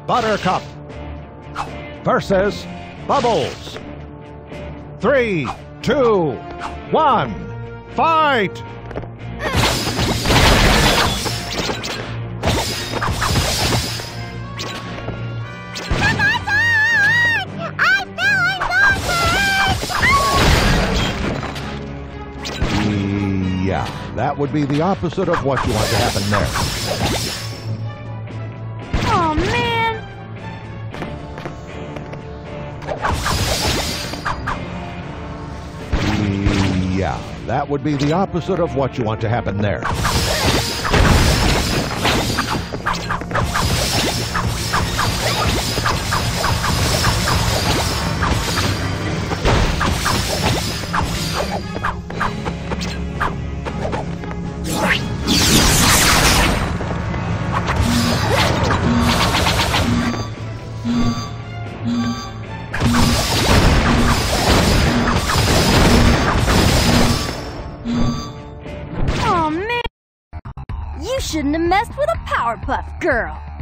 Buttercup versus Bubbles. 3, 2, 1, fight! Yeah, that would be the opposite of what you want to happen there. Oh, man! Yeah, that would be the opposite of what you want to happen there. Oh, man! You shouldn't have messed with a Powerpuff Girl.